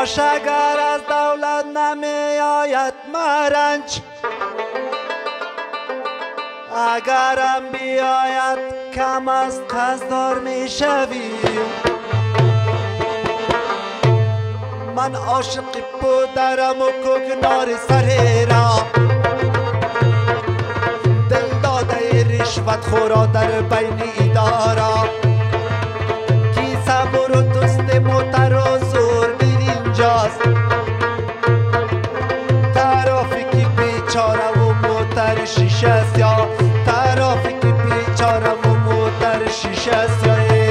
باش اگر از دولت نمی آید مرنج، اگرم بیاید کم از قصدار می شویم. من عاشق پدرم و کوکنار سر را، دل داده رشوت خورا در بین ادارا. کی صبر و دوست موتر و زور بیر اینجاست، ترافیکی بیچاره و موتر شیشه است، یا ترافیکی بیچاره و موتر شیشه است.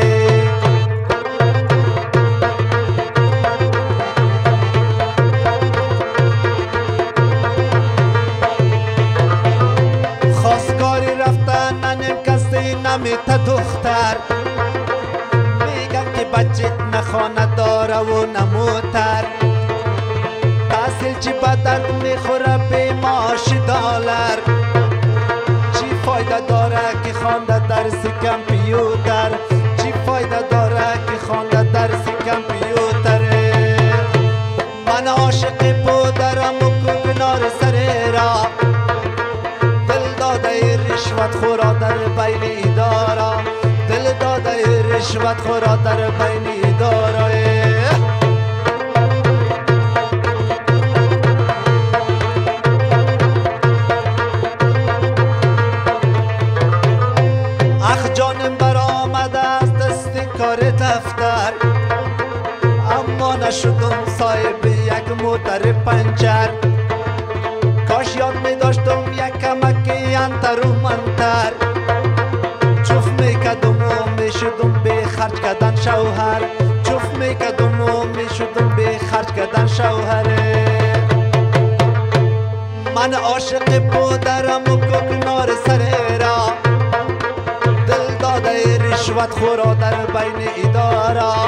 خواستگاری رفتن ننیم کسی نمیته دختر، میگن که بچت نخانه داره و نموتر. تحصیل چی به درد میخوره به معاش دلار، چی فایده داره که خوانده درس کامپیوتر، چی فایده داره که خوانده درس کامپیوتر. من عاشق پدرم و کوکنار سر را، دل داده رشوت خورا در بین ادارا، دل داده رشوت خورا در بین ادارا. اخ جانم برآمده از دست کار دفتر، اما نشدم صاحب یک موتر پنچر. کاش یاد می داشتم یک کمکی انتر و منتر، چوف می کدم و می شدم به خرج کردن شوهر، چوف می کدم و می شدم به خرج کردن شوهر. من عاشق پدرم و کوکنار سر را، دل داده رشوت خورا در بین ادارا.